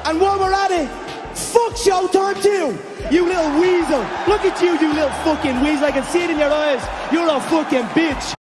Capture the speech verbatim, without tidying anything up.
And while we're at it, fuck Showtime too! You little weasel! Look at you, you little fucking weasel, I can see it in your eyes! You're a fucking bitch!